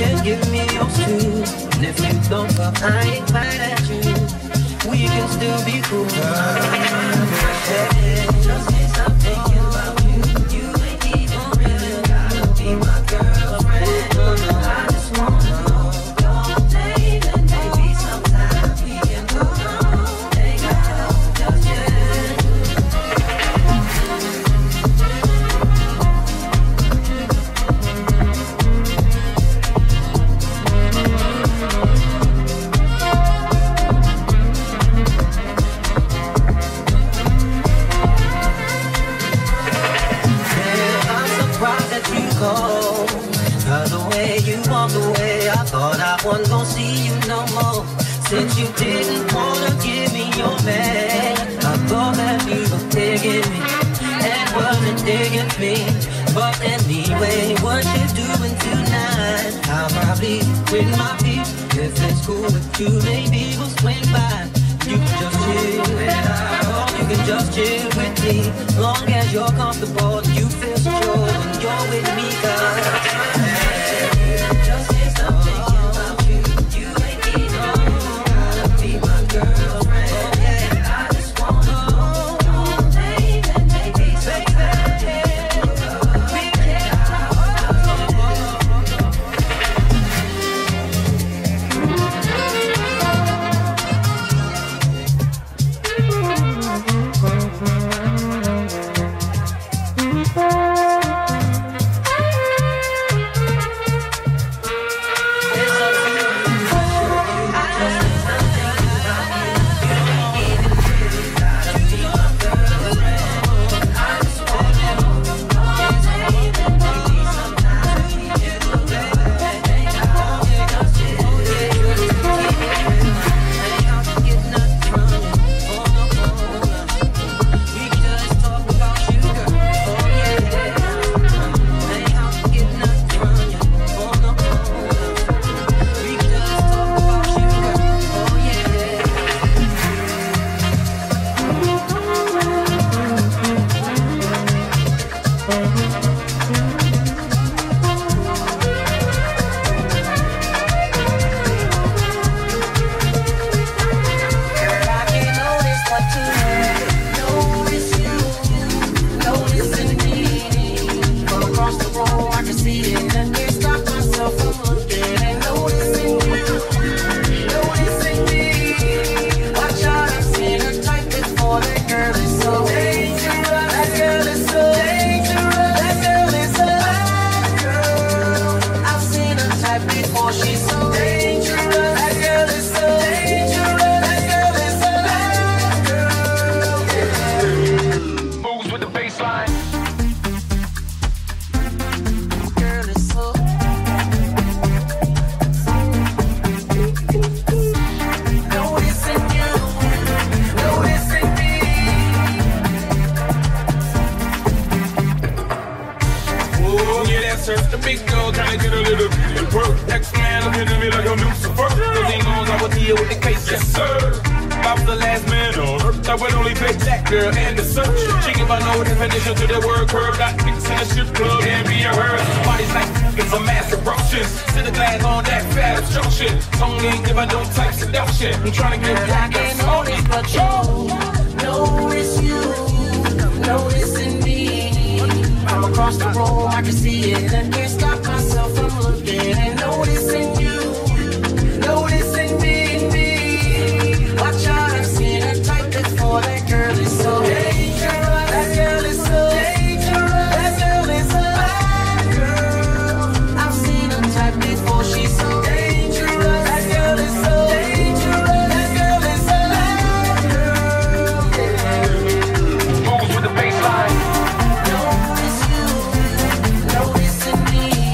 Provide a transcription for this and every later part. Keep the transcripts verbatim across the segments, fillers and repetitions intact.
can give me yours too. And if you don't fuck, I ain't mad at you. We can still be cool. Just can't stop thinking about you. You ain't even real. Gotta be my girlfriend. I just wanna know your name, and maybe sometime we can go home. Ain't got no just yet. Away, I thought I wasn't gonna see you no more. Since you didn't wanna give me your man, I thought that you were digging me and wasn't digging me. But anyway, what you doing tonight? I'll probably with my feet. If it's cool with you, maybe we'll swing by. You can just chill with I, or you can just chill with me. Long as you're comfortable and you feel secure when you're with me, 'cause just can't stop thinking about you. You ain't even gotta be my girlfriend. Yeah, I just wanna know your name and maybe sometime we can I'm trying to get back and only but you. Notice you, noticing me. I'm across the room, I can see it, and can't stop myself from looking and noticing you, noticing me, me. Watch out, I've seen her type before. That girl is so dangerous. That girl is so dangerous. That girl is a bad girl. I've seen her type before. She's so dangerous. That girl is so dangerous. That girl is a bad girl. Yeah. Moves with the baseline. Notice you, noticing me.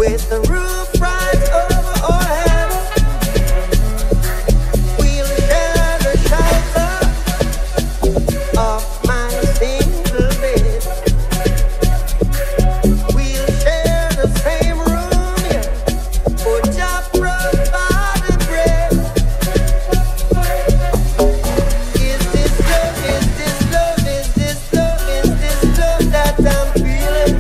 with the roof right over our heads. We'll share the shelter of my single bed. We'll share the same room, yeah, for just provided bread. Is this love, is this love, is this love, is this love that I'm feeling?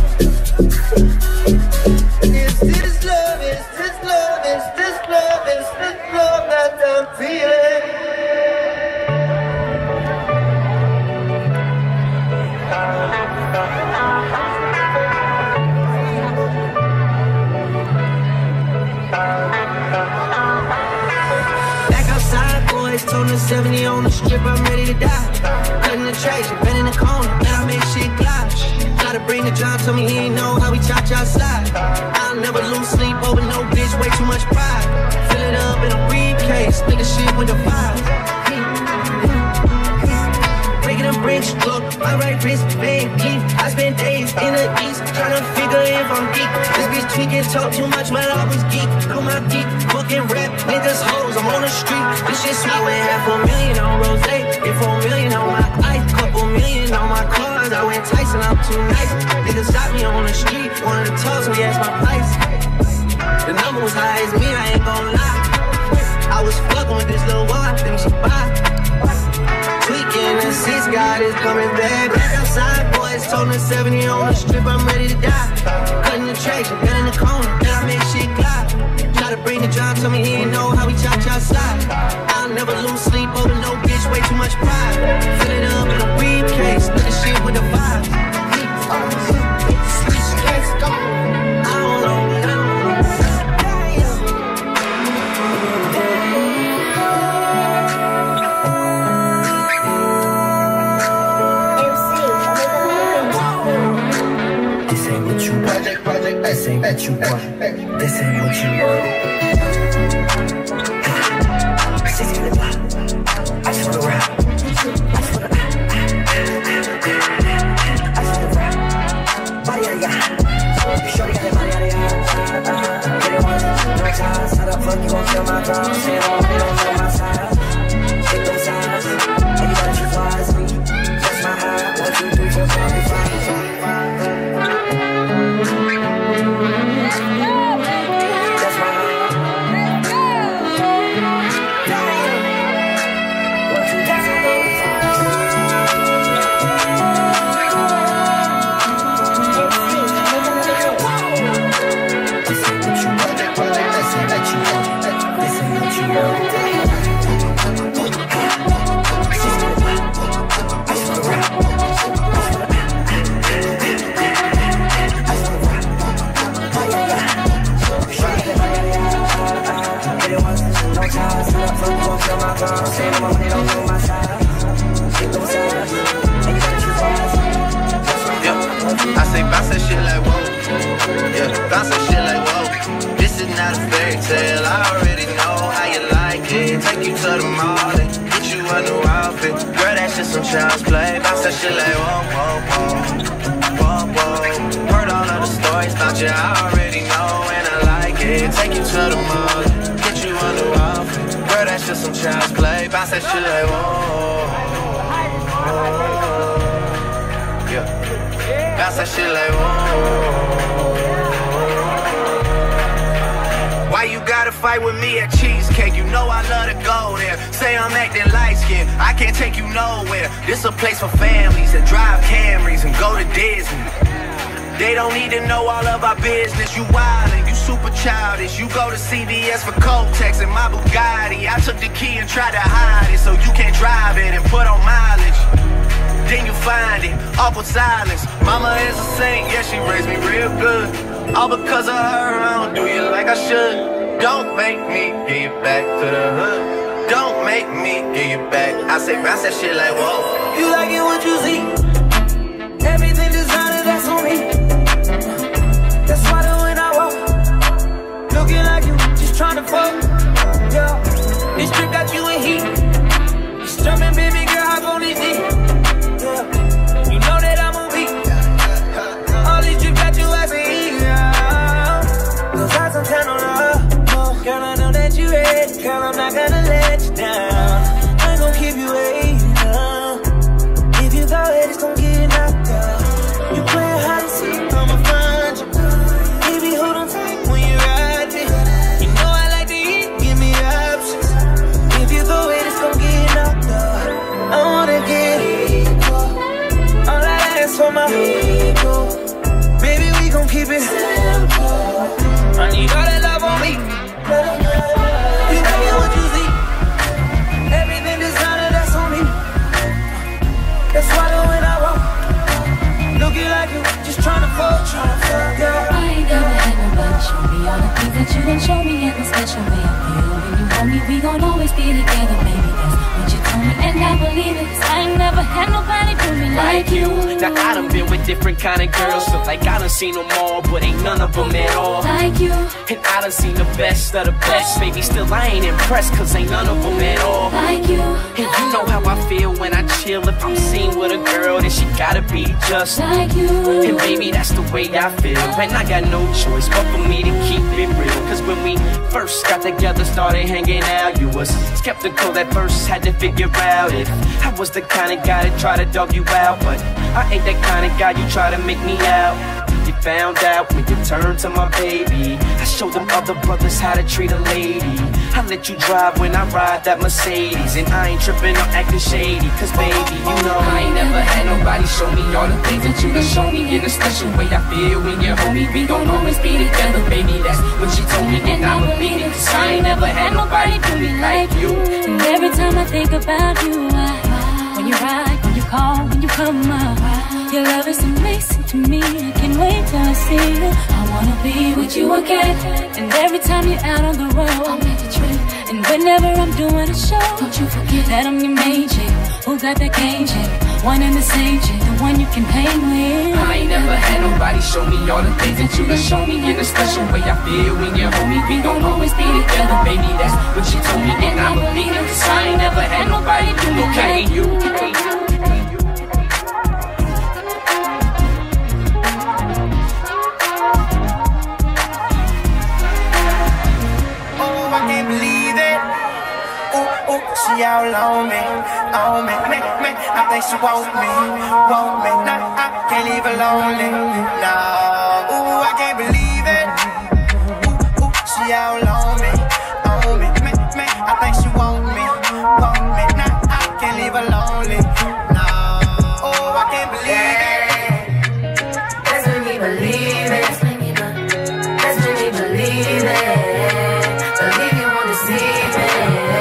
Is this love, is this love, is this love, is this love that I'm feeling? Back outside, boys, told the seventy on the strip, I'm ready to die. Cutting the trash, been in the corner, and I make shit glide. Gotta bring the John, told me he ain't know how we cha-cha slide. I'll never lose sleep over no bitch, way too much pride. Fill it up in a briefcase, nigga shit with the vibe. Breaking them bricks, look, my right wrist, big teeth. I spend days in the east, tryna figure if I'm geek. This bitch tweaking, talk too much, man, I was geek. Know my deep, fucking rap, niggas hoes, I'm on the street. This shit sweet, I went half a million on rose, and four million on my ice. Couple million on my cars, I went Tyson, I'm too nice. Niggas stopped me on the street, wanted to talk to me, ask my price. The number was high as me, I ain't gon' lie. I was fucking with this little one, I think she buy. Tweaking, the six God is coming back. Back outside, boys, told the seventy on the strip, I'm ready to die. Cutting the trash, been in the corner, then I make shit glide. Try to bring the John, tell me he ain't know how we cha-cha slide. I'll never lose sleep over no bitch, way too much pride. Fill it up in a briefcase, look at shit with the vibes. I don't know, I don't know. This ain't what you want. This ain't what you want. This ain't what you want. Sixty to the block. I just wanna rap. I just wanna. I just wanna rap. Body out of ya. Shorty got that body out of ya. Get it one, no ties. How the fuck you gon' kill my drum? Say it all, they don't know my size. Take those sides. Anybody choose wisely. That's my high. One, two, three, four, five, five. Child's play, bounce that shit like whoa, whoa, whoa, whoa, whoa. Heard all of the stories about you, I already know, and I like it. Take you to the mall, get you on the outfit. Girl, that's just some child's play, bounce that shit like whoa, whoa. Yeah, bounce that shit like whoa. Why you gotta fight with me at Cheesecake? You know I love to go there. Say I'm acting light-skinned, I can't take you nowhere. This a place for families that drive Camrys and go to Disney. They don't need to know all of our business. You wildin', you super childish. You go to C V S for Kotex and my Bugatti. I took the key and tried to hide it so you can't drive it and put on mileage. Then you find it, awkward silence. Mama is a saint, yeah, she raised me real good. All because of her, I don't do you like I should. Don't make me get you back to the hood. Don't make me get you back. I say bounce that shit like whoa. You like it what you see. Everything designer, that's on me. That's why the when I walk, looking like you, just trying to fuck. Yeah, this trick got you in heat. Just jumping, baby girl, hop on this knee. Yeah, you know that I'm a beat. All these trips got you as a heat. Yeah. keep it simple. I need all that love on me. You make it what you see. Everything designer, that's on me. That's why when I walk, looking like you, just trying to fuck, trying to fuck, girl. I ain't never had nobody show me all the things that you done show me in the special way I feel when you hold me. We gon' always be together, baby. That's what you told me, and I believe it. 'Cause I ain't never had nobody do me like you. Now I done been with different kind of girls, feel like I done seen them all, but ain't none of them at all like you. And I done seen the best of the best, baby. Still I ain't impressed, 'cause ain't none of them at all like you. And you know how I feel when I chill. If I'm seen with a girl, then she gotta be just like you. And baby, that's the way I feel, and I got no choice but for me to keep it real. 'Cause when we first got together, started hanging out, you was skeptical at first, had to figure out if I was the kind of guy that try to dog you out. But I ain't that kind of guy you try to make me out. You found out when you turned to my baby. I showed them other brothers how to treat a lady. I let you drive when I ride that Mercedes, and I ain't tripping or acting shady. 'Cause baby, you know I ain't never had nobody show me all the things that you done show me in a special way I feel when you hold me. We gon' always be together, baby. That's what she told me, and I believe it. 'Cause I ain't never had nobody do me like you. And every time I think about you, I, when you ride, when you call, when you come up, your love is amazing to me. I can't wait till I see you. I wanna be with you again. And every time you're out on the road, I'll make a trip. And whenever I'm doing a show, don't you forget that I'm your main chick, who got that game chick, one and the same chick, the one you can hang with. I ain't never had nobody show me all the things that you done show me in a special way I feel when you hold me. We gon' always be together, baby. That's what she told me, and I believe it. 'Cause I ain't never had nobody do me like you. She all on me, on me, me, me. I think she want me, want me. Nah, I can't leave her lonely. Nah, ooh, I can't believe it. Ooh, ooh, she all on me, on me, me, me. I think she want me, want me. Nah, I can't leave her lonely. Nah, oh, I can't believe it. That's when we believe it. That's when we believe it. Believe you wanna see it.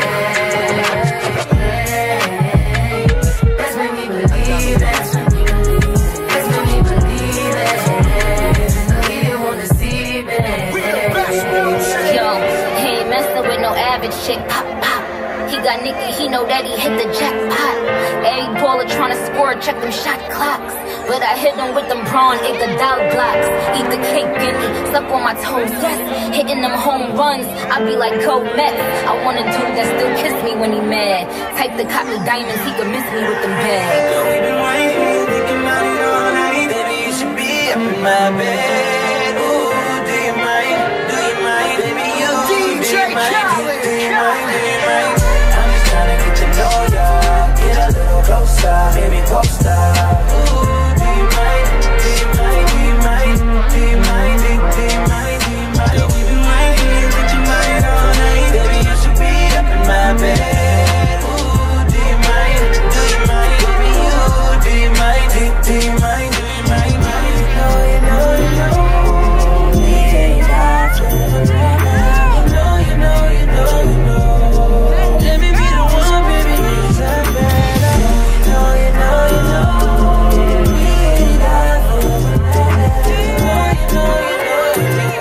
Shit, pop, pop. He got Nicky, he know that he hit the jackpot. Every baller tryna score, check them shot clocks. But I hit him with them prawn, ate the dog blocks. Eat the cake, gimme, suck on my toes, yes. Hitting them home runs, I be like Cole Mets. I want a dude that still kiss me when he mad. Type the copy diamonds, he could miss me with them bags. Girl, we been waiting, thinking about it all night. Baby, you should be up in my bed. Ooh, do you mind? Do you mind? Baby, you D J do you mind? Do you mind? Do you mind? I'm just tryna get to know ya, get a little closer, baby, closer. Ooh, do you mind? Do you mind? Do you mind? Do you mind? Do you mind? Do you mind? Girl, we been waiting, thinking about it all night. Baby, you should be up in my bed. Ooh, do you mind? Do you mind? Baby, you do you mind? Do, do you mind? Do you mind? You know, you know, you know. We ain't got to forever. You know, you know, you know, you know. Let me be the one, baby, make it better. You know, you know, you know. We ain't got to forever. You know, you know, you know.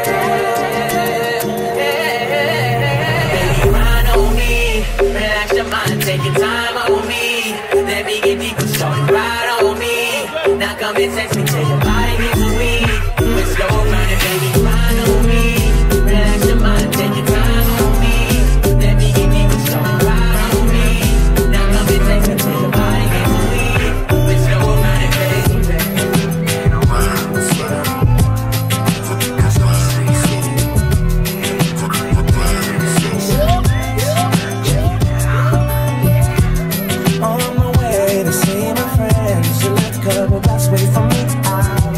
Baby, ride on me, relax your mind, take your time on me. Let me get deep and show you ride on me. Now come and text me till your body gets weak. Let's go running, baby, ride on me. Relax your mind, take your time on me. Let me get deep and show you ride on me. Now come and text me till your body gets weak. Let's go running, baby. On my way to see my friends, you live a couple blocks away from me. I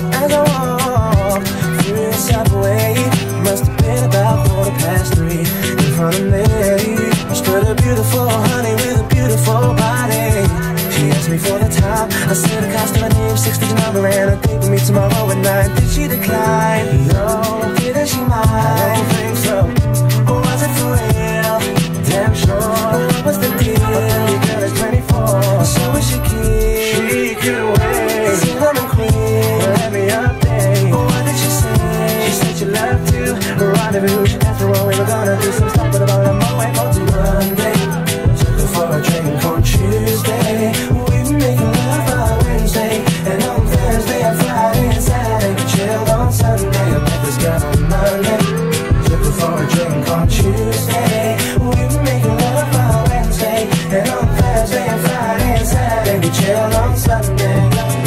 Rendezvous, after all we were gonna do some stuff, but about a month way for to Monday. Took her for a drink on Tuesday. We were making love on Wednesday, and on Thursday and Friday and Saturday we chilled on Sunday. I met this girl on Monday. Took her for a drink on Tuesday. We were making love on Wednesday, and on Thursday and Friday and Saturday we chilled on Sunday.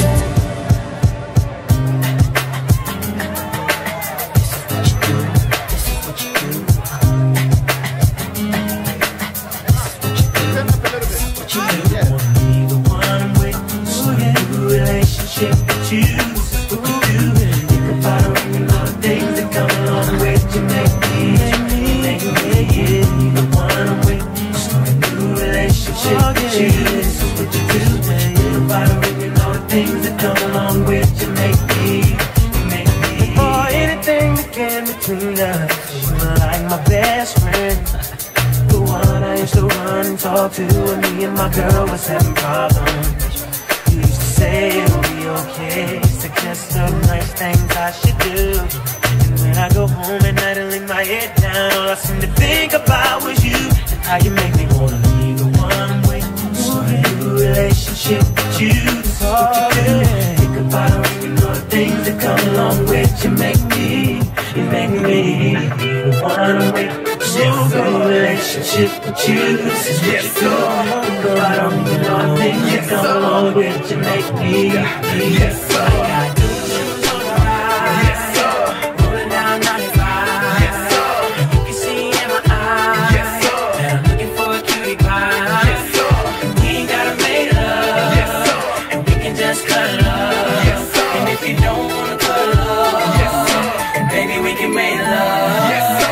To and me and my girl was having problems. You used to say it'll be okay, suggest some nice things I should do. And when I go home at night and lay my head down, all I seem to think about was you and how you make me wanna be the one I'm waiting for. A new relationship with you, that's all good. Think about it when you know the things that come along with you. Make me, you make me the one I'm waiting for. Yes, a relationship with you, this is what you do. Go out on me, you know the things that come along with you. Make me, yes, sir. I do shoes on the ride. Yes, sir. Rolling down ninety-five. Yes, sir. And you can see in my eyes. Yes, sir. That I'm looking for a cutie pie. Yes, sir. And we ain't gotta make love. Yes, sir. And we can just cuddle up. Yes, sir. And if you don't wanna cuddle up, yes, sir. And baby, we can make love. Yes, sir.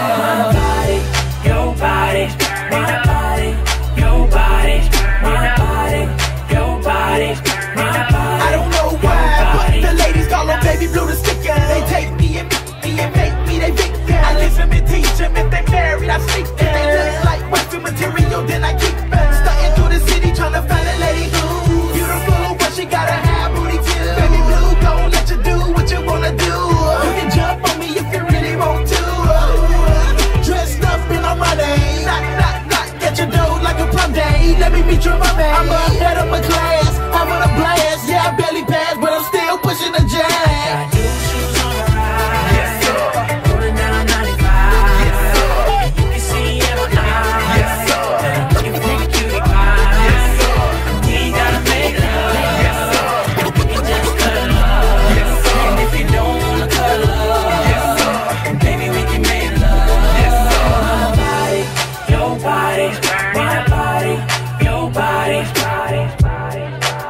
Your body, my body, your body, my body, your body, my body. I don't know why, but the ladies call them baby blue the sticker. They take me and me and make me they victim. I listen and teach them. If they married, I speak them. They look like Western material, then I keep them. Stunting through the city trying to find a lady who's beautiful, but she gotta have booty too. Baby blue, gon' let you do what you wanna do. You can jump on me if you really want to. Dressed up in my money, knock, knock, knock, get your dough like a plum day. Let me meet your mommy. I'm a head of my class, I'm on a blast. Yeah, I barely pass, but I'm still pushing the jazz. I got new shoes on the ride. Yes, sir. Rolling down ninety-five. Yes, sir. And you can see in my eyes. Yes, sir. That I'm looking for a cutie pie. Yes, sir. And we ain't gotta make love. Yes, sir. And we can just cuddle up. Yes, sir. And if you don't wanna cuddle up, yes, sir. And baby, we can make love. Yes, sir. My body, your body, my body, your body, body, body.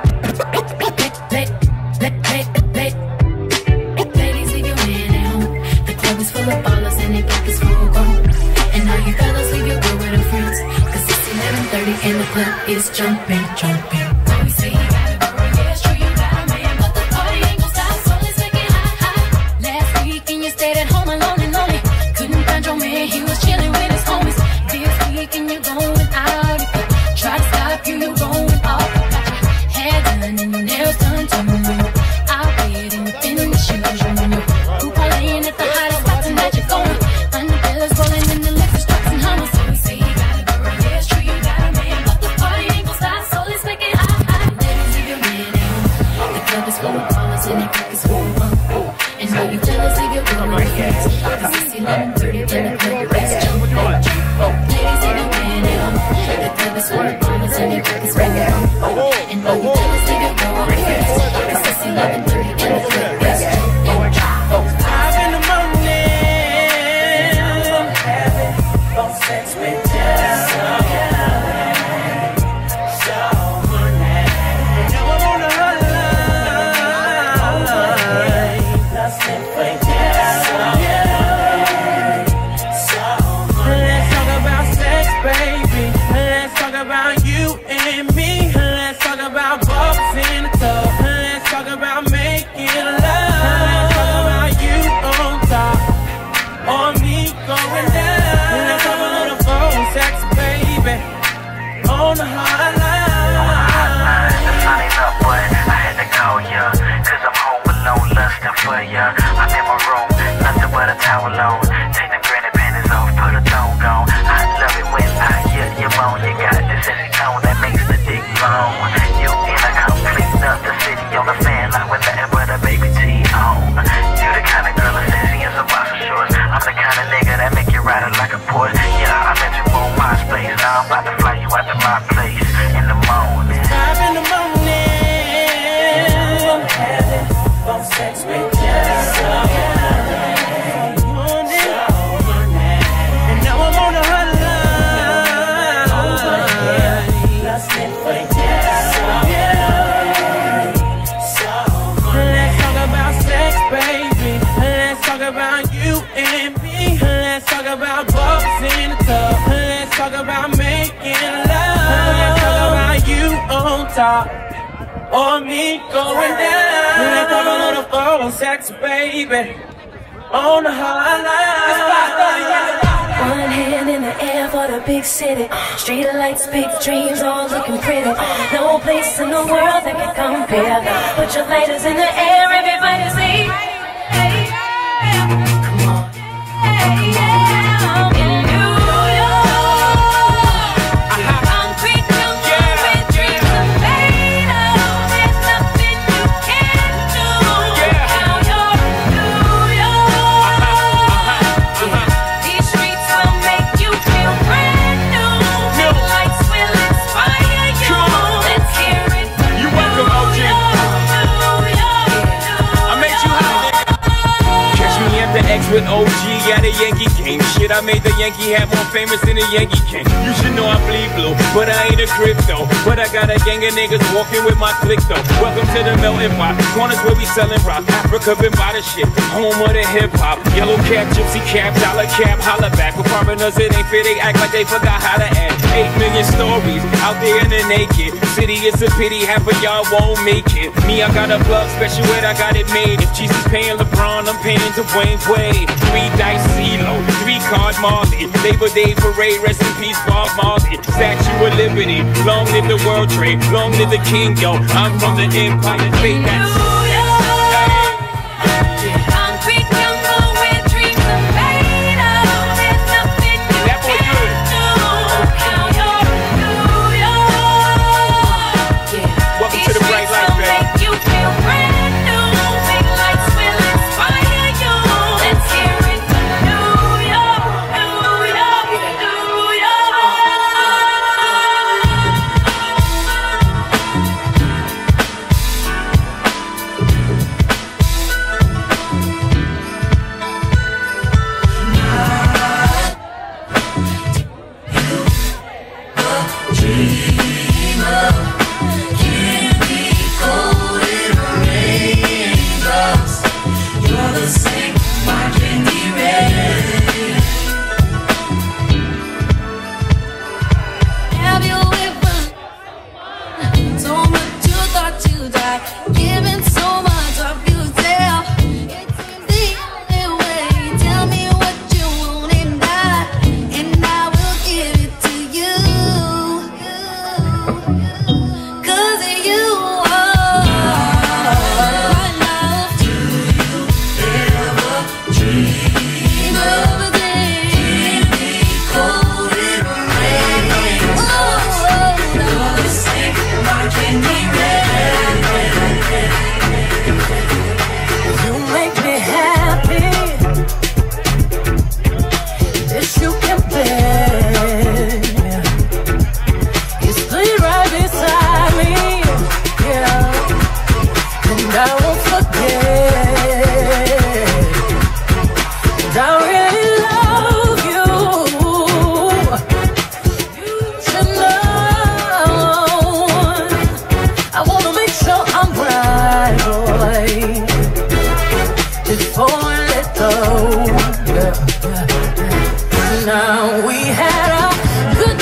Ladies, leave your man at home. The club is full of ballers and their pockets full grown. And all you fellas, leave your girl with her friends. Cause it's eleven thirty and the club is jumping, jumping. So we say you gotta go, yeah, it's true, you got a man, but the party ain't gon' stop, so let's make it hot, hot. Last weekend you stayed at home alone and lonely. Couldn't find your man, he was chilling with his homies. This weekend you're going out. If I try to stop you, you're going off. Got your hair done and your nails done too. I'll wait in within the shoes. You know who parlaying at the hottest spot tonight you're going. Umbrellas rolling in the liquor trucks and hummers. So we say you got a girl, yeah, it's true, you got a man, but the party ain't gon' stop, so let's make it hot, hot. Ladies, leave your man at home. The club is full of ballers and their pockets full of rum. And all you fellas, leave your girl with her friends. Cause it's eleven thirty and the club is jumping, jumping. Ladies, leave your man at home. The club is full of ballers and their pockets full of rum. And all you fellas, leave your girl with her friends. Cause it's eleven thirty and the club is jumping, jumping. Five in the morning, having phone sex with you. On the hotline. Signing up, but I had to call ya. Cause I'm home alone, lusting for ya. I'm in my room, nothing but a towel on. Take Let's talk about bubbles in the tub. Let's talk about making love. Let's talk about you on top or me going down. Let's talk a little phone sex, baby, on the hotline. One hand in the air for the big city. Street lights, big dreams, all looking pretty. No place in the world that can compare. Put your lighters in the air, everybody see. Hey, come on. Hey, yeah. In New York, concrete jungle with dreams are made of. There's nothing you can't do. Now you're New York. These streets will make you feel brand new. Big lights will inspire you. Let's hear it from You welcome, O G. I made you hot, nigga. Catch me at the X with O G at a Yankee game. Shit, I made the Yankee hat more famous than the Yankee King. You should know I bleed blue, but I ain't a crypto. But I got a gang of niggas walking with my click though. Welcome to the melting pot. Corners where we selling rock. Africa been by the shit. Home of the hip hop. Yellow cap, gypsy cap, dollar cap, holla back. For foreigners it ain't fair, they act like they forgot how to act. Eight million stories out there in the naked city. It's a pity half of y'all won't make it. Me, I got a plug special ed, I got it made. If Jesus paying LeBron, I'm paying Dwayne Wade. Three dice CeeLo, three card Marley. Labor Day parade, rest in peace Bob Marley. Statue of Liberty, long live the World Trade, long live the King, yo. I'm from the Empire State. That's concrete jungle where dreams are made of. There's nothing you That boy can't good. do. Now you're New York. Welcome These to the bright streets light, will baby. make you feel brand new. Big lights will inspire you. Let's hear it from New York, New York, New York. Have you ever so much you thought you'd die, giving so much of yourself? It's the only way. Tell me what you want and I, and I will give it to you. 'Cause you are my love. Do you ever dream of a day? Cold in rain. You're the same, why can't we You make me happy. This you can bear. You stay right beside me, yeah, and I won't forget. And I really love you. You should know. I wanna make sure I'm right, boy, before I let go. Yeah, yeah, yeah. Now we had a good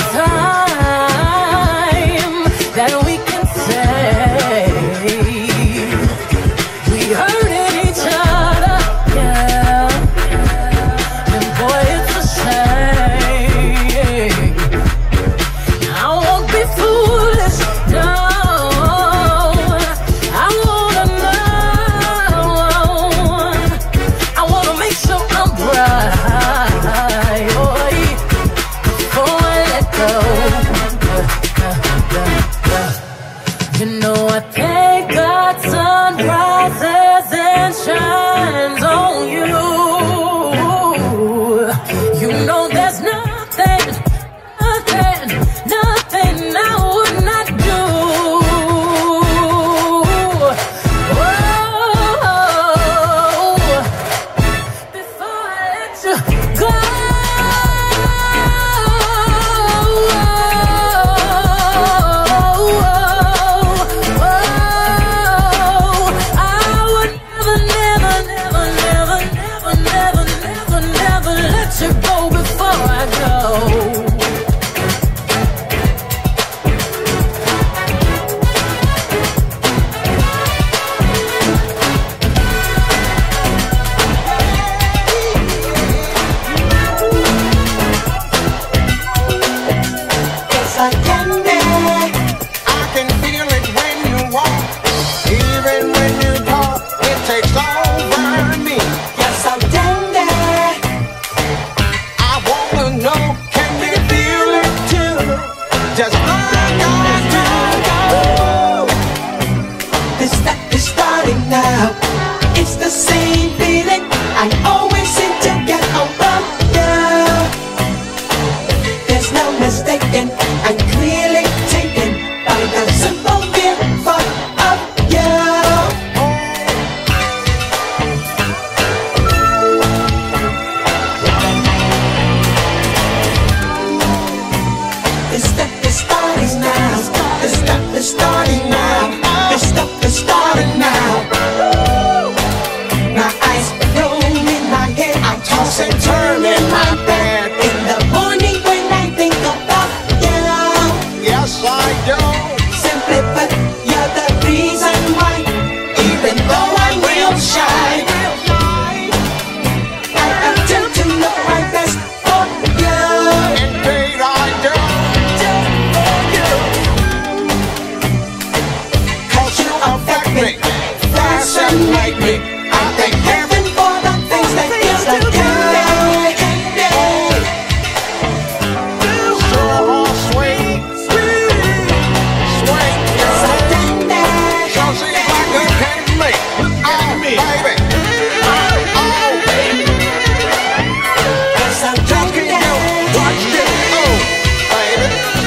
time that we can say we hurted each other, yeah. And boy, it's a shame. I won't be foolish, no. I wanna know. I wanna make sure I'm right, boy, before I let go. You know I thank God sun rises and shines on you. You know there's nothing, nothing, nothing I would not do. Oh, before I let you go. I would never, never, never, never, never, never, never, never let you go. and turning my bed. In the morning when I think about you, yes I do. Simply put, you're the reason why, even though I'm real shy, I attempt to look my best for you. Indeed I do. Just for you. Cause you affect me, fascinate me. I thank heaven for the things that feels like candy. So sweet, sweet, sweet, yes I candy. So see if I could candy me. Oh baby, oh oh baby. Yes I'm talking you, watch this, oh baby.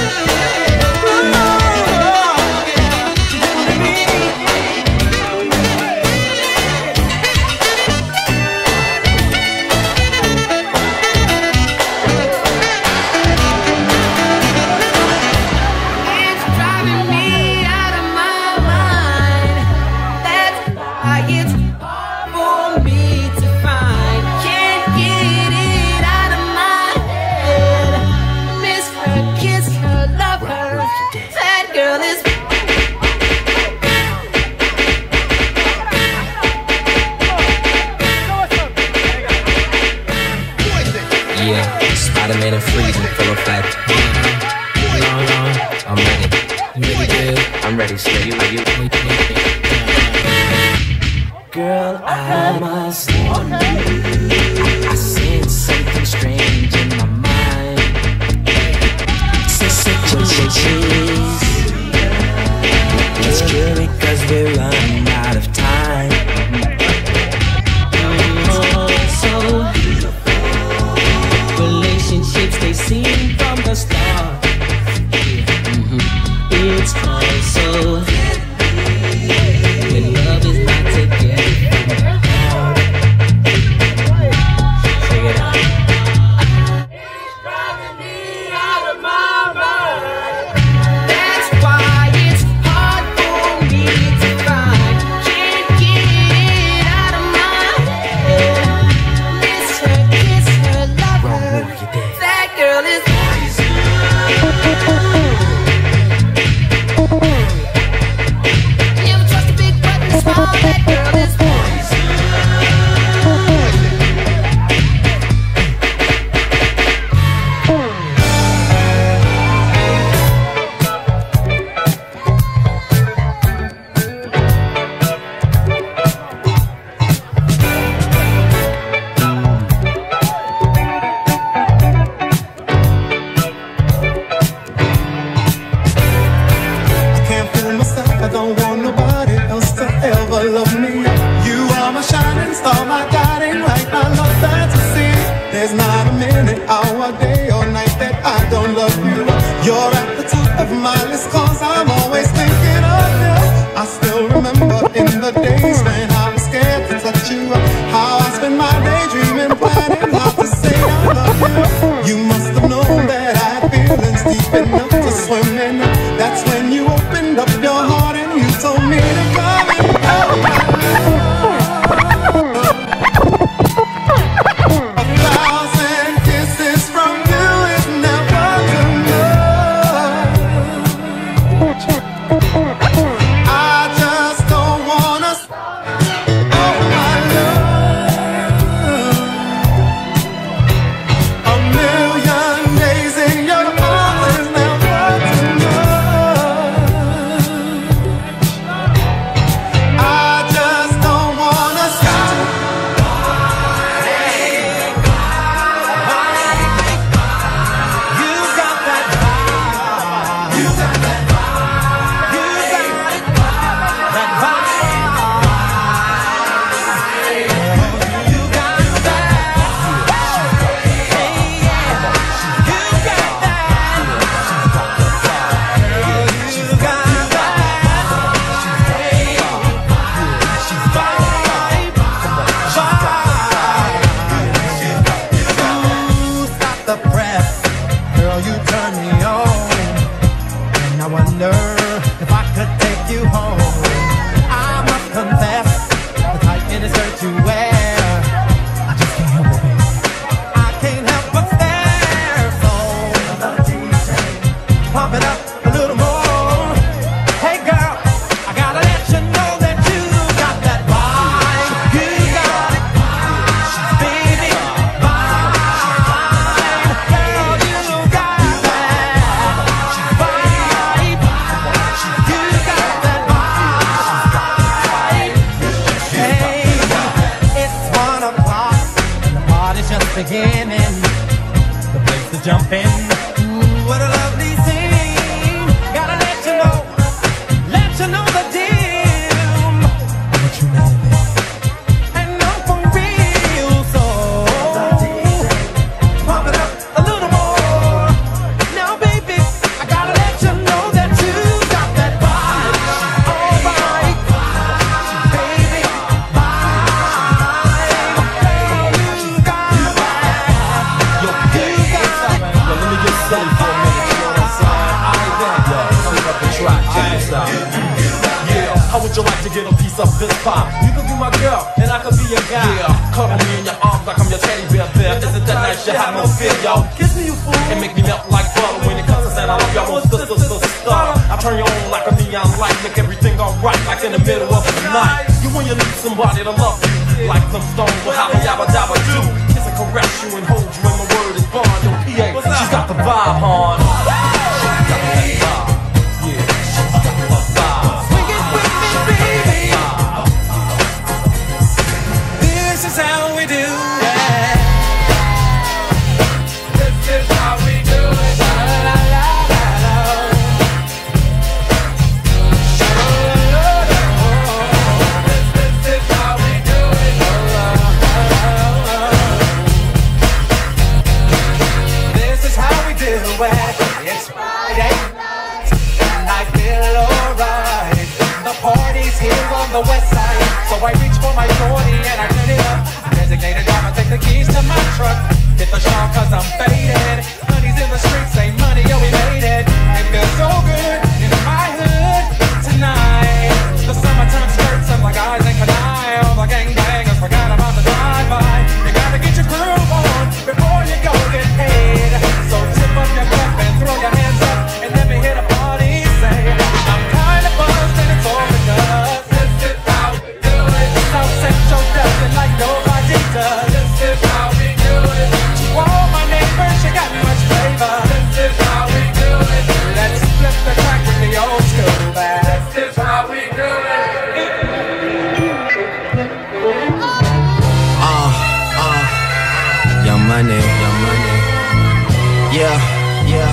It's driving me out of my mind. That's why it's hard for me to find. Can't get it out of my head. Miss her, kiss her, love her. That girl is. Yeah, Spider-Man and freezing full effect. I'm ready. You ready, dude? I'm ready, so you, you. Girl, I must warn you, I, I sense something strange in my mind. Situations, let's kill it cause we're running out of time. Oh, so relationships, they seem from the start. It's also when love is not together from the heart. party's just beginning. The place to jump in. Ooh, what a lovely scene. Gotta let you know, let you know the deal. What you know, and I'm for real, so pump it up a little more. Now, baby, I gotta let you know that you got that vibe. All right, baby, vibe. You got it. Yo, let me get silly for a minute, you know what I'm saying? I ain't that, yo, pick up the track, check this out. Yeah, how would you like to get a piece of this pie? You could be my girl, and I could be your guy. Yeah, cuddle me in your arms like I'm your teddy bear there. Isn't that nice? You have no fear, yo. Kiss me, you fool, and make me melt like butter. When it comes to saying I love you, I won't sister, sister, sister. I turn you on like a neon light, make everything alright, like in the middle of the night. You when you need somebody to love you, like some stones will have a yabba dabba do. Kiss and caress you and hold you, and the word is bond. Yo, P A, she's got the vibe, hon. She's got that vibe. Yeah, she's got the vibe. Swing it with me, baby. This is how we do it. This is how we do it. La la la la la. This is how we do it. This is how we do it. It's Friday, and I feel alright. The party's here on the west side, so I reach for my forty and I turn it up. Designated driver, take the keys to my truck. Hit the shop cause I'm faded. Honey's in the streets, say money, yo, we made it. It feels so good in my hood tonight. The summertime skirts and the guys ain't canine. All the gangbangers forgot about the drive-by. You gotta get your groove on before you go get paid. So tip up your cup and throw your hands up and let me hit a party. Say, I'm kinda buzzed and it's all because this is how we do it. South Central does it like nobody does. This is how we do it. To all my neighbors, you got much flavor. This is how we do it. Let's flip the track with the old school band. This is how we do it. Uh, uh, Young Money, Young Money. Yeah, yeah.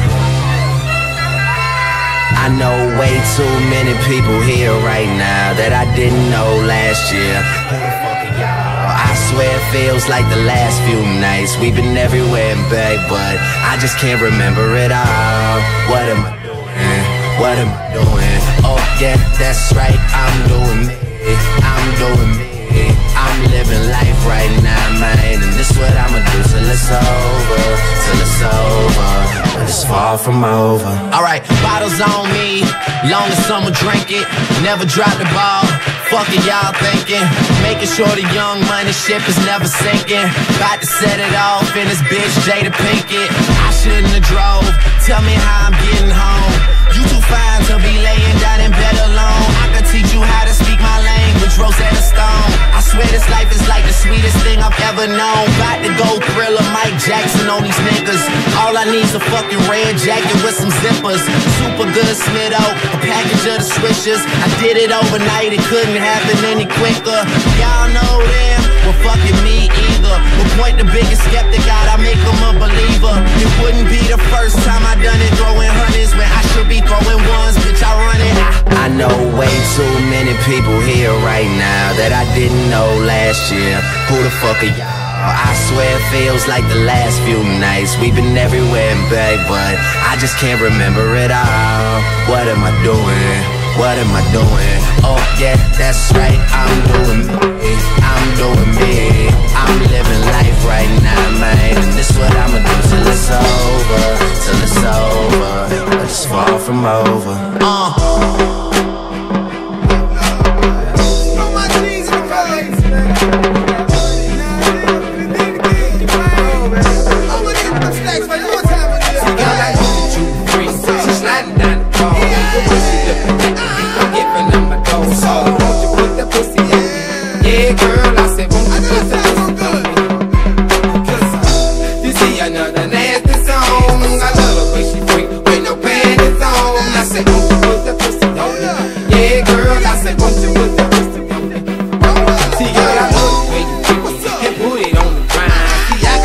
I know way too many people here right now that I didn't know last year. Who the fuck are y'all? I swear it feels like the last few nights. We've been everywhere and back, but I just can't remember it all. What am I doing? What am I doing? Oh yeah, that's right, I'm doing me. I'm doing me. I'm living life right now, man, and this what I'ma do till it's over, till it's over, but it's far from over. Alright, bottles on me, long as someone drink it, never drop the ball, fuck it y'all thinking, making sure the Young Money ship is never sinking, about to set it off in this bitch Jada Pinkett, I shouldn't have drove, tell me how I'm getting home, you too fine to be laying down in bed alone, I can teach you how to speak my language, Rosetta Stone, I swear this life is like the sweetest thing I've ever known. About to go Thriller, Mike Jackson on these niggas. All I need's a fucking red jacket with some zippers. Super good Smitto, a package of the swishers. I did it overnight, it couldn't happen any quicker. Y'all know them, well fucking me either. We'll point the biggest skeptic out, I make them a believer. It wouldn't be the first time I done it throwing hundreds when I should be throwing ones, bitch I run it. I know way too many people here right now that I didn't know last year. Who the fuck are y'all? I swear it feels like the last few nights. We've been everywhere and back, but I just can't remember it all. What am I doing? What am I doing? Oh yeah, that's right, I'm doing me. I'm doing me. I'm living life right now, man, and this what I'ma do till it's over, till it's over, but it's far from over. Uh. Yeah, girl, I said, won't you put that so good? Cause you see another nasty song. I love the way she freak with no panties on. I said, won't you put the pussy on me? Yeah, girl, I said, won't you put the pussy on me? See, girl, I love the way you freak and put it on the grind. See, I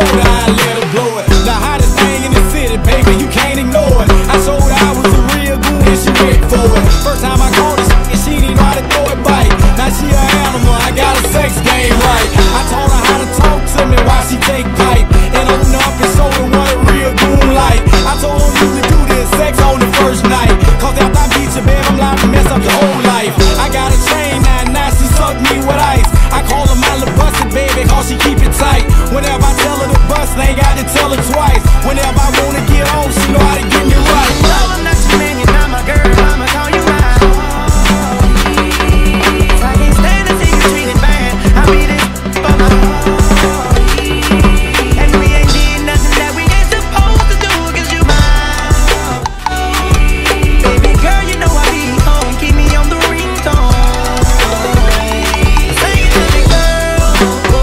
told her I let her blow it. The hottest thing in the city, baby, you can't ignore it. I told her I was a real good and she went for it. First time I called her, and she didn't know how to throw it bite. Now she an animal, I got a sex game right. I taught her how to talk to me while she take pipe, and open up and show her what a real goon like. I told her you to do this sex on the first night, cause after I beat your bed, I'm liable to mess up your whole life. I got a chain now, now she suck me with ice. I call her my little busted baby, cause she keep it tight. Whenever I tell her to bust, I ain't got to tell her twice. Whenever I wanna get on, she know how to get me right. No, I'm not your man, you're not my girl, I'ma call you mine. I can't stand to see you treated bad. I beat it for my and we ain't did nothing that we ain't supposed to do, cause you mine. Baby girl, you know I be home, keep me on the ringtone. Say it to me, girl.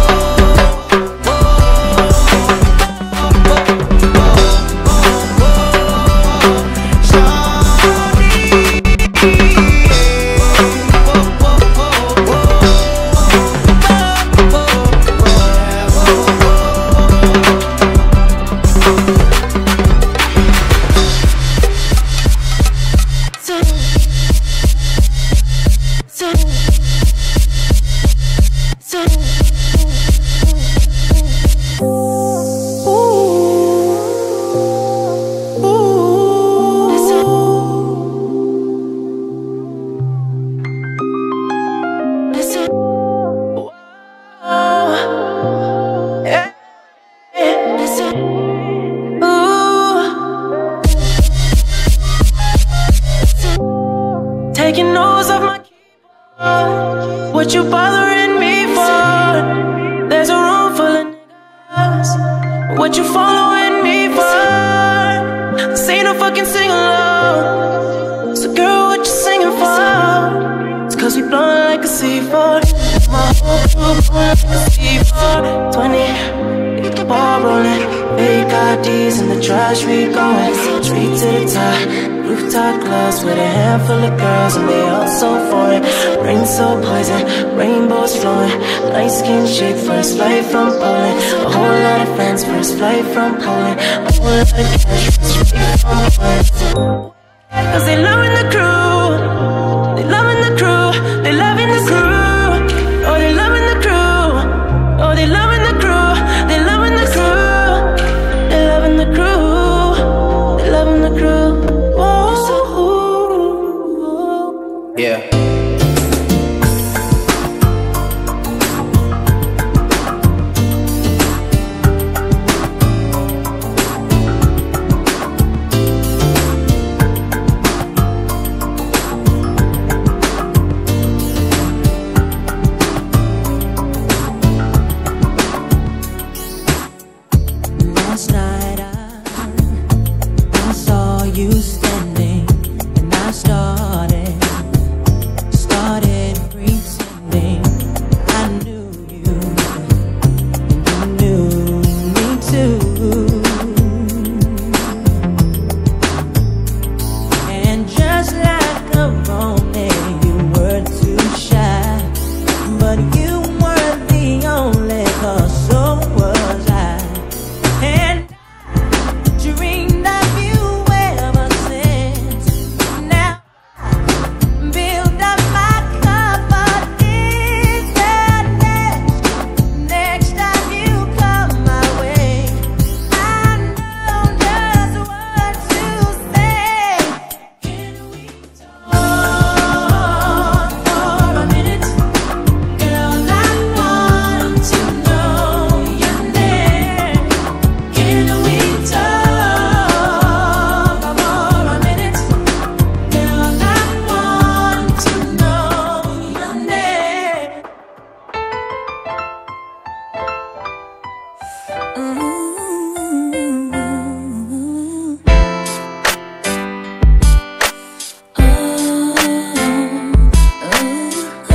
Taking notes off my keyboard. What you bothering me for? There's a room full of niggas. What you following me for? This ain't no fucking sing along. So girl, what you singing for? It's cause we blowing like a C four. My whole crew blowing like a C four. Twenty, get the ball rolling. Fake I Ds in the trash, we going straight to the top. Rooftop clubs with a handful of girls and they all so foreign. Rain so poison, rainbows flowing. Light skin chick, first flight from Poland. A whole lot of friends, first flight from Poland. A whole lot of cash, straight from Poland. Cause they loving the crew, they loving the crew, they loving the crew. Oh, they loving the crew, oh, they loving the crew, they loving the crew, they loving the crew, they loving the crew. Yeah. Last night I, I saw you standing and I started started pretending I knew you and you knew me too. And just like a romance, you were too shy, but you weren't the only cause so was I. And I dreamed of you ever since. Now build up my confidence that next, next time you come my way, I know just what to say. Can we talk for a minute? Girl, I want to know your name. Can we talk for a minute? Girl, I want to know your name. Ooh. Oh, oh,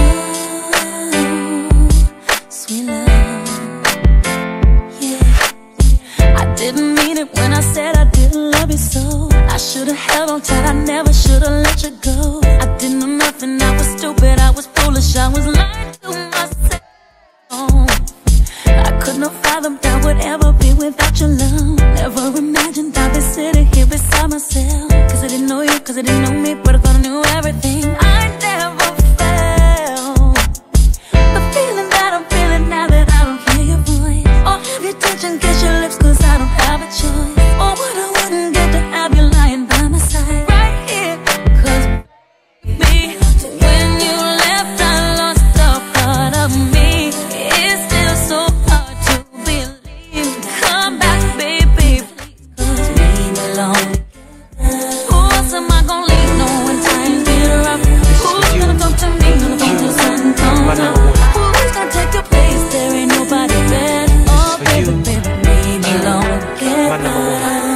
sweet love. Yeah. I didn't mean it when I said I didn't love you so. I should've held on tight, I never should've let you go. I didn't know nothing, I was stupid, I was foolish, I was lying to myself. I could not fathom that would ever be without your love. Never imagined I'd be sitting here beside myself. Cause I didn't know you, cause I didn't know me, but I thought I knew everything. I never felt the feeling that I'm feeling now that I don't hear your voice. Or have you touch and kiss your lips cause I don't have a choice. Or what I wouldn't get to have you lying by my side right here. Cause me, when you left I lost a part of me. It's still so hard to believe. Come back baby, please, cause leave me alone. Who else am I gonna leave? No, when times get rough. Who's gonna come to me? Gonna come to something comes up. Who's gonna take your place? There ain't nobody better. Oh baby, baby, leave me alone again.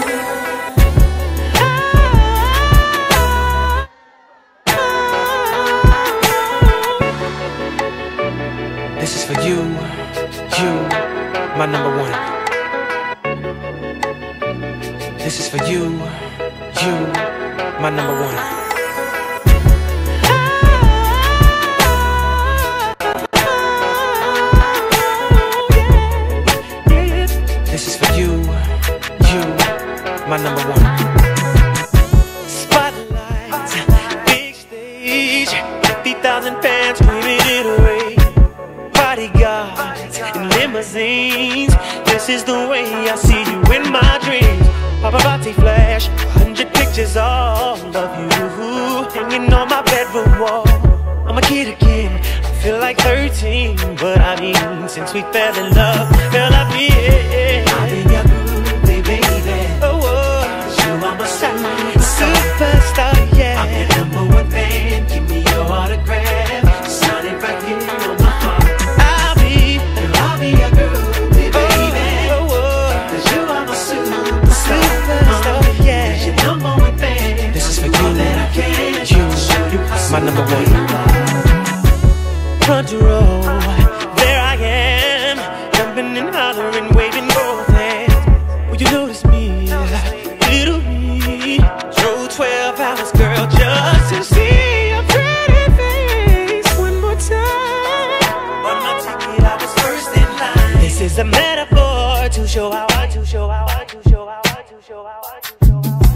This is for you, you, my number one. This is for you, you, my number one. This is for you, you, my number one. Spotlights, big stage, fifty thousand fans screaming it away. Bodyguards and limousines, this is the way I see you in my dreams. Paparazzi flash, a hundred pictures all of you hanging on my bedroom wall. I'm a kid again, I feel like thirteen, but I mean, since we fell in love, girl, I feel I've been your groovy baby. Oh, oh, you are my superstar, yeah. I'm your number one fan, give me your autograph, sign it right here on my heart. I'll be, I'll be your groovy baby. Oh, oh, cause you are my superstar, superstar, yeah. You're your number one fan. This is for you, that I can you, you, my number one. Front row, there I am, jumping and hollering, waving both hands. Would you notice me, little me? Drove twelve hours, girl, just to see your pretty face one more time. On my ticket, I was first in line. This is a metaphor to show how I, to show how I, to show how I, to show how I, to show how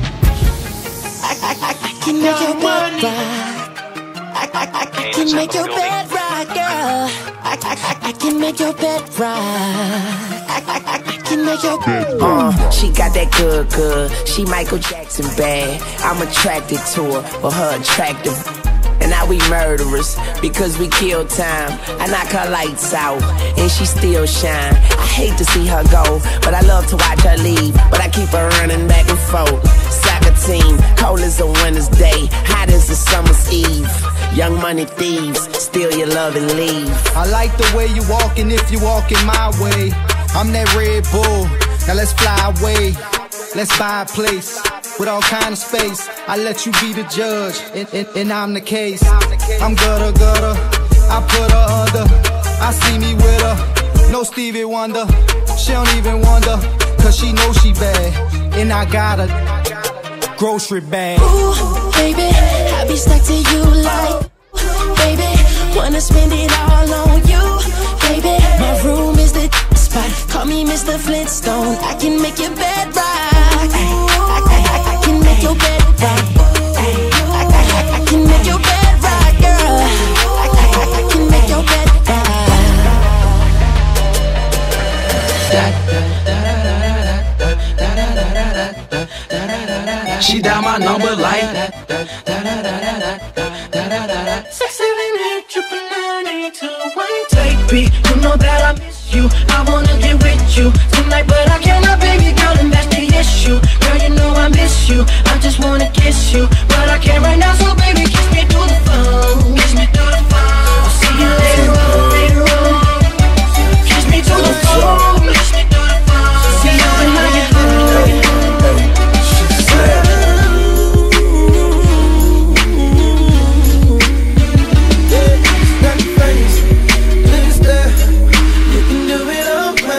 I. I, I, I can make your bed right. I, I, I, I can make your bed right, girl. I, I, I, I can make your bed right. I, I, I, I can make your bed right. Uh, she got that good, good. She Michael Jackson bad. I'm attracted to her for her attractive. And now we murderers because we kill time. I knock her lights out and she still shine. I hate to see her go, but I love to watch her leave. But I keep her running back and forth. Soccer team, cold as a winter's day, hot as a summer's eve. Young money thieves, steal your love and leave. I like the way you walking if you walking my way. I'm that Red Bull, now let's fly away. Let's buy a place with all kind of space. I let you be the judge, and, and, and I'm the case. I'm gutter, gutter, I put her under. I see me with her, no Stevie Wonder. She don't even wonder, cause she knows she bad. And I got a grocery bag. Ooh, baby, I be stuck to you like, baby, wanna spend it all on you, baby. My room is the spot, call me Mister Flintstone. I can make your bed right. I, I, I, I can make your bed right. I, I, I, I can make your bed right, girl. I, I, I can make your bed right. She dial my number like seven eight triple nine eight two one. Baby, you know that I miss you. I wanna get with you tonight, but I cannot, baby girl, and that's the issue. Girl, you know I miss you. I just wanna kiss you, but I can't right now. So baby, kiss me through the phone. Kiss me through the phone. I'll see you later on, later on. Kiss me through the phone. Kiss me through the phone. See you when I get home. You can do it all.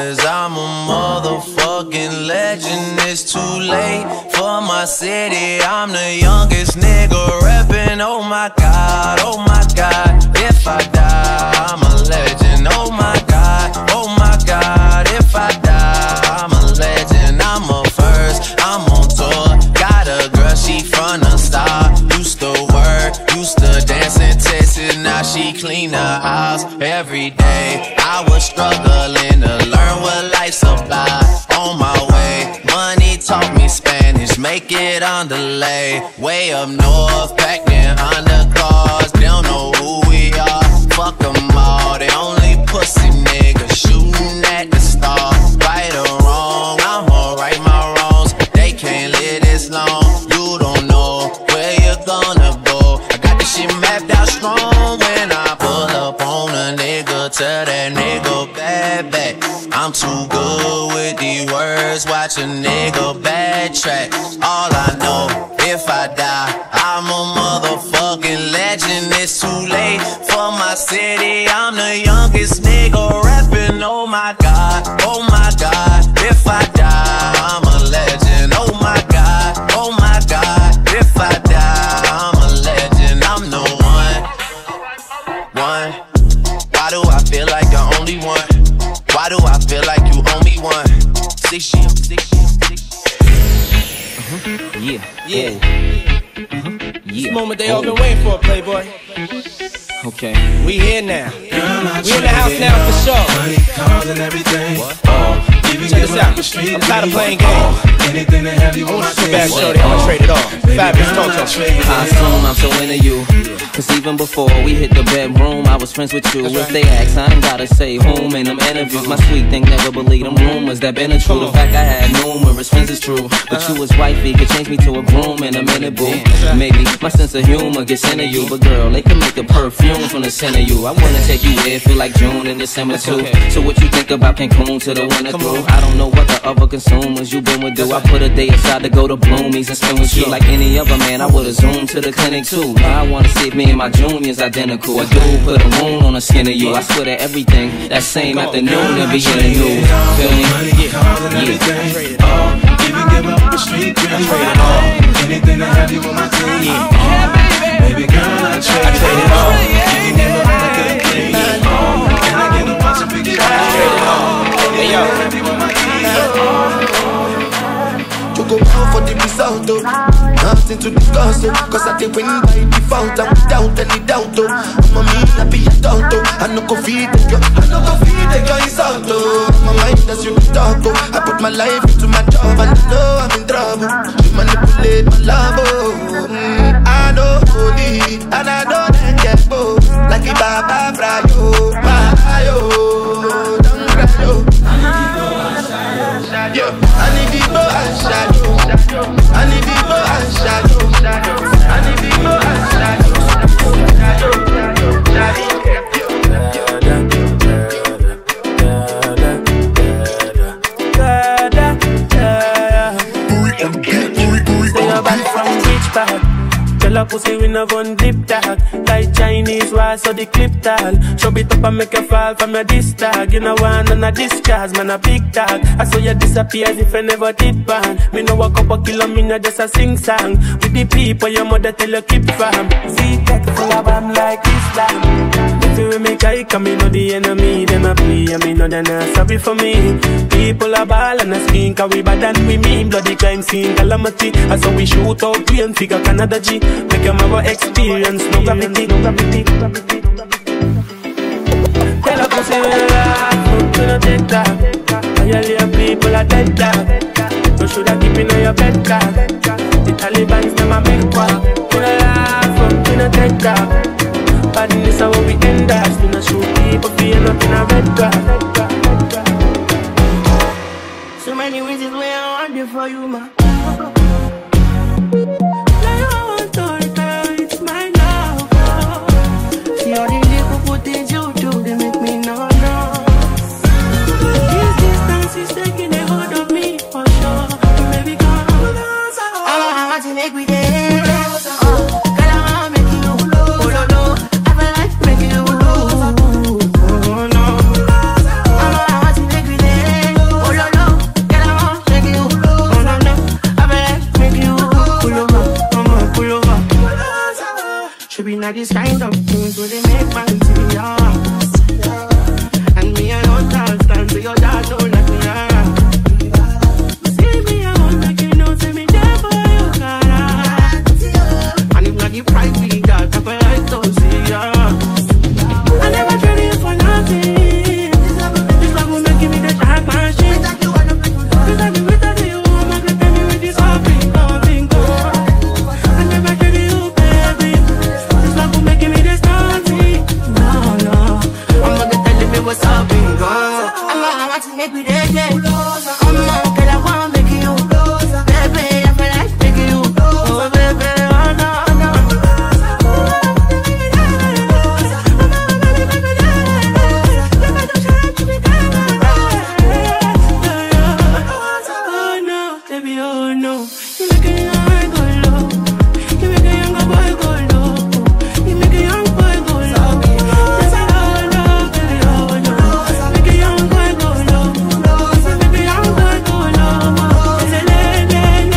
cause I'm a motherfucking legend. It's too late for my city. I'm the youngest nigga reppin'. Oh my God, oh my God. If I die, I'm a legend. Oh my God, oh my God. If I die, I'm a legend. I'm a first, I'm on tour. Got a girl, she from the start. Used to work, used to dance in Texas. Now she clean the house every day. I was struggling to learn what life supply. On my way, money taught me Spanish, make it on delay. Way up north, packed in undercars. They don't know who we are. Fuck them all, they only pussy niggas shooting at the star. Right or wrong, I'ma right my wrongs. They can't live this long. You don't know where you're gonna go. I got this shit mapped out strong. When I pull up on a nigga, tell that nigga bad back. I'm too good with these words, watch a nigga backtrack. All I know, if I die, I'm a motherfucking legend. It's too late for my city. I'm the youngest nigga rapping. Oh my God, oh my God. If I die, I'm a legend. Oh my God, oh my God. If I die, I'm a legend. I'm the one, one. Why do I feel like the only one? Why do I feel like you owe me one? Six years, six years, six years. Yeah, yeah. Uh-huh. Yeah. This moment they all been waiting for, Playboy. Okay. We here now. We in the house now for sure. What? Oh. Check this out. I'm tired of playing games. Anything to have you on my bad shorty, I'ma trade it off. Fabulous Toto. I assume I'm so into you. Cause even before we hit the bedroom, I was friends with you. If they ask, I ain't gotta say whom in them interviews. My sweet thing never believed them rumors that been true. The fact I had numerous friends is true. But you was wifey, could change me to a groom in a minute, boo. Maybe my sense of humor gets into you. But girl, they can make a perfume from the center of you. I wanna take you there, feel like June and December too. So what you think about Cancun to the winter through? I don't know what the other consumers you been with do. I put a day aside to go to Bloomies and spend with you. Like any other man, I would've zoomed to the clinic too. Now I wanna see if me and my junior's identical. A dude put a wound on the skin of you. I swear that everything that same afternoon and be in the news. Feel me? Yeah. Trade it all. Even give up the street dream. Trade it all. Anything to have you on my team. Yeah. Baby girl, I trade it all. Even give up the good thing. Can I get a bunch of big guys? Trade it all. Hey yo. You go out for the result, oh. Nothing to discuss, oh. Cause I did win by default and without any doubt, oh. I'm a mean, I be a doubt, oh. I no go feed the girl, I no go feed the girl insult, oh. My mind as you talk, oh. I put my life into my job and I know I'm in trouble. You manipulate my love, oh. mm, I know holy, and I know that get both. Like a Baba Frayo, Mayo, don't cry, oh. Yeah, I need people and shadow. I need people and shadow. I need people and shadow. Say you're back from which part? Tell a pussy we no gun dip tag. Like Chinese wise so the clip tag. Show it up and make you fall from your disc tag. You know one on a discharge, man a big tag. I saw you disappear as if I never did ban. Me know a couple kilo, me no just a sing song. With the people your mother tell you keep from. See tech full of I'm like Islam. If you make I come, me know the enemy. Them a play and me know they not sorry for me. People a ball and a skin. Cause we bad and we mean bloody crime scene calamity. I saw we shoot out we and figure Canada G. Make them have a experience, no gravity, no gravity, no gravity. Tell a pussy when you laugh, we no take that. All your little people are dead dog. You shoulda keep in your bed dog. The Taliban's them a make war. We no laugh, we no take that. Badness is how we end us. We no shoot people for you up in a red dog. So many reasons why I want it for you, man. All the little footage you do, they make me no no. This distance is taking a hold of me for sure. Baby, come I want to make we dance. Oh, girl, I want to make you lose. Oh, no, no. I feel like making you lose. Oh, no. I want to make we dance. these kind of things where they make man see ya. And me I don't stand so your dad don't let me out. See me I won't make you know, say me there for you, cara. And if not you pride me, God, I feel like don't see ya. I never traded you for nothing. This love will make me the dark machine. Cause I be with you, I'm not gonna me with this all thing, all thing, I never traded you, baby. This love will make me the starting. No, no, I'm gonna tell me what's up, bingo. I'm gonna want to make me that day. I'm gonna get I wanna make you. Baby, I feel like making you. Oh, baby, oh, no, no. Oh, no, baby, oh, no. You make a young boy go low. You make a young boy go low. You make a young boy go low. Yes, I know, no, baby, oh, no. Make a young boy go low. You make a young boy go low. It's a lady,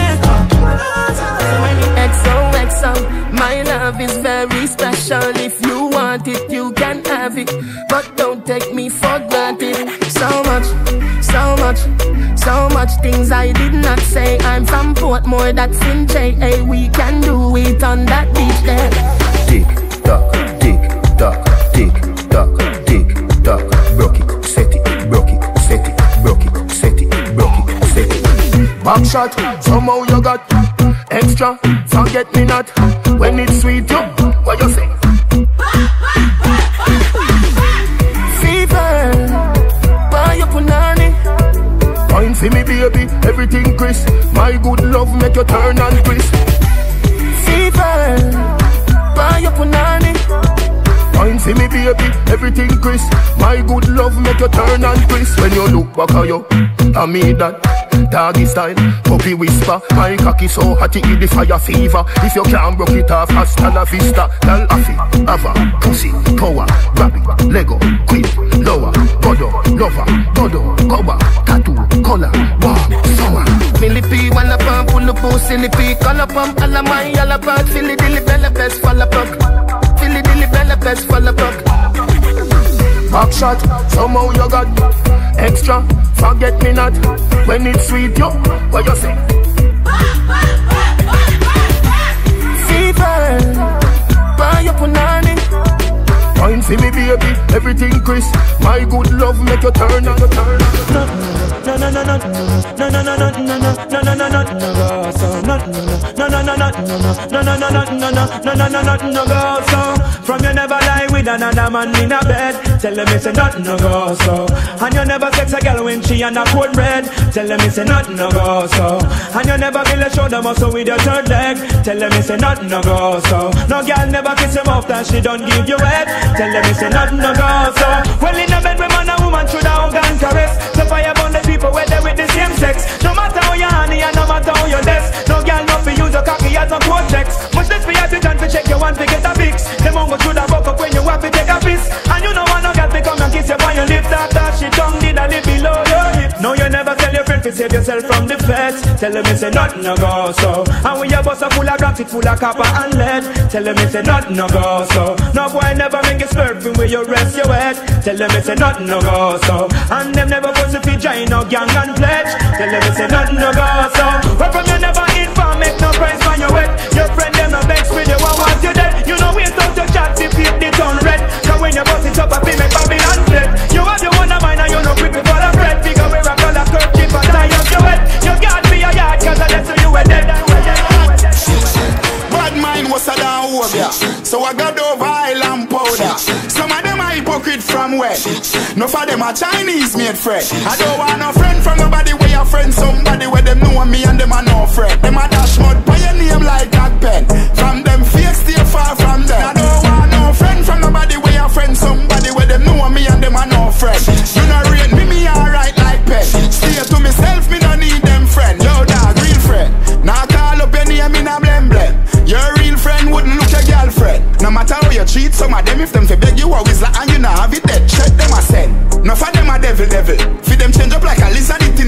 X O X O, my love is very special. If you want it, you can have it, but don't take me for granted. So much, so much, so much things I did not say. I'm from Portmore, that's in J A. We can do it on that beach there. Tick tock, tick tock, tick tock, tick tock. Broke it, set it, broke it, set it, broke it, set it, broke it, set it. Back shot, somehow you got extra, forget me not. When it's sweet, you, what you say? Fever, buy your punani. Wine for me baby, everything crisp. My good love make you turn and crisp. Fever, buy your punani. Wine for me baby, everything crisp. My good love make you turn and crisp. When you look back at you, I mean that doggy style, puppy whisper. My cocky so hot it give the fire fever. If you can't broke it off, hasta la vista. Tell Affy, Ava, pussy, power, grab it, Lego, quit, lower, godo, lover, godo, cover, tattoo, color, warm, summer. Millipede, wanna pump, pull up, silly pea, color pump, all of my, all about, Philly, dilly, bella, best, fall apart. Philly, dilly, bella, best, fall apart. Back shot, somehow you got extra, forget me not. When it's sweet, yo, what you say? Fever, buy your punani. Wine for me baby, everything crisp. My good love make you turn and turn. No, no, no, no, no, no, no, no, no, no, no, no, no, no, no, go so. No, no, no, no, no, no, no, no, no, no, no, no, no, no, no, no, go so. From you never lie with another man in a bed. Tell them it's a nothing no go so. And you never sex a girl when she on a cold bread. Tell them it's a nothing no go so. And you never feel a shoulder muscle with your third leg. Tell them it's a nothing no go so. No girl never kiss him off that she don't give you head. Tell them it's a nothing no go so. Well in a bed with man and woman should have hug and caress. So fire burn the people where they with the same sex. No matter how you honey and no matter how you less. No girl not for use a cocky as no cortex. Much less for you to turn to check your one to get a fix. The mongo should have woke up when you want to take a piss. And you know one no girl to come and kiss you on your lips. After she tongue did a lip below your hip. No you never tell your friend to save yourself from the feds. Tell them it's a nothing no go so. And when your bus are full of rocks it full of copper and lead. Tell them it's a nothing no go so. No boy never make you slurping where you rest your head. Tell them it's a nothing no go so. And them never pussy fi join no gang and pledge. Tell them it's a nothing no go so. Where from you never inform make no price for your wet. Your friend them no vex with you and want you dead. You know we talk to chat if you the town red. Cause when you bust it up a fi make Babylon fled. You have your one of mine and you no quick for the bread. Figure where a color curve keep a tie up your head. You got me a yard cause I let so you were dead. Bad mind was a down over. So I got over island powder. Some of them are hypocrite from where? No for them are Chinese made friend. I don't want no friend from nobody where your friend somebody where them know me and them are no friend. Them a dash mud by your name like that pen. From them fake stay far from them. I don't want no friend from nobody where your friend somebody where them know me and them are no friend. You not rate me, me alright like pen. Stay to myself, me don't need them friend. Yo dog, real friend. Now call up your name in a blem blem. Your real friend wouldn't look your girlfriend. No matter how you treat some of them, if them fi beg you always like and you not have it dead, check them a send. No for them a devil devil. Fi them change up like a lizard it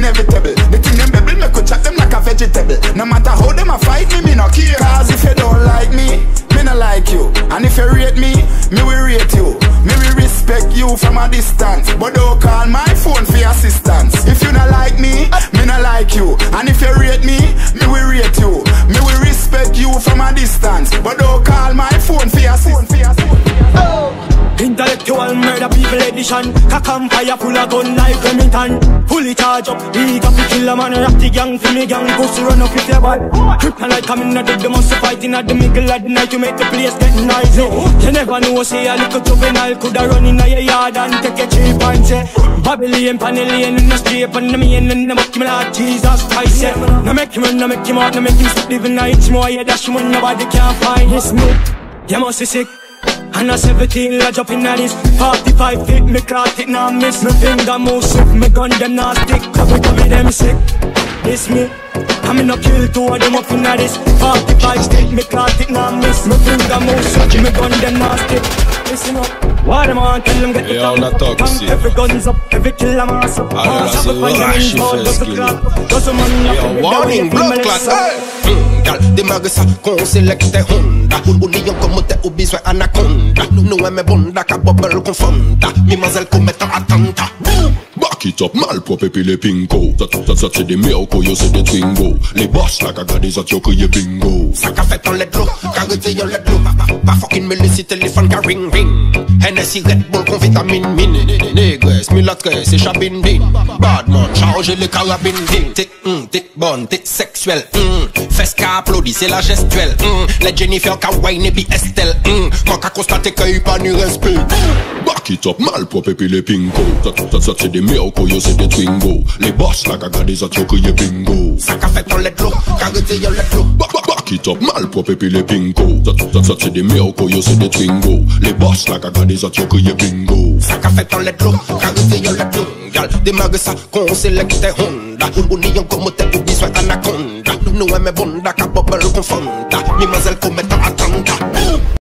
mission. Cock and fire full of gun like Remington. Fully charge up, he got to kill a man. Rock the gang, for me gang, pussy run up with your bad. Kryptonite coming at the, the must fighting at the middle of the night to make the place get noisy. You never know, say a little juvenile coulda run in your yard and take a cheap and say Babylon, Panellian in the street, and the main and the muck, Lord Jesus Christ, yeah. No make him run, no make him out, no make him stop living nights more, yeah, that's when nobody can find his me. You must be sick. And a seventeen lodge up in this forty-five feet, me caught it, now miss. Me finger move swift, me gun them now stick. Cover, cover them sick. This me, I'm in a kill two of them up in this forty-five stick, me caught it, now miss. Me finger move swift, me gun them now stick. Listen up. What them want, tell them get the gun. Come, every gun's up, every kill a mass up. Pass up, find them in board, does the clock. Does the money up, every warning, blood clot. Gal, démarre ça, qu'on sélecte Honda. Ou lion comme t'es au besoin anaconda. Nous aimons bonda, ka bubble confonda. Mimazelle commettant attentat. Back it up, malpropre puis les pinko. Ça, ça, ça c'est des merco, yo c'est des twingo. Les boss là, kaga des autres, yo crié bingo. Ça qu'a fait en let l'eau, carité yon let l'eau. Pas fucking me laisser téléphone, ka ring ring. Hennessy Red Bull, con vitamine mine. Négresse, mulâtresse, et chabine bin. Badman, chargez les carabines din. Tic, hum, tic bonne, tic sexuel, hum. Fesse qu'a applaudi, c'est la gestuelle, hum. Les Jennifer, ka wine et puis Estelle, hum. Quand qu'a constaté qu'il y a pas ni respect. Back it up, malpropre puis les pinko. Ça, ça, ça c'est des merco, yo c'est des twingo. Les boss là, kaga des autres, yo crié bingo. Ça qu'a fait en let l'eau, carité yon let l'eau. Back it up, malpropre puis les pinko. Ça, ça, ça c'est des merco, yo c'est des twingo. Les boss là, kaga des autres, yo crié bingo. Ça qu'a fait en let l'eau, carité yon let l'eau. Gal, démarre ça, qu'on sélecte Honda. Ou lion comme t'es au besoin anaconda. Nous aimons bonda, ka bubble confonda. Mimazelle commettant attentat.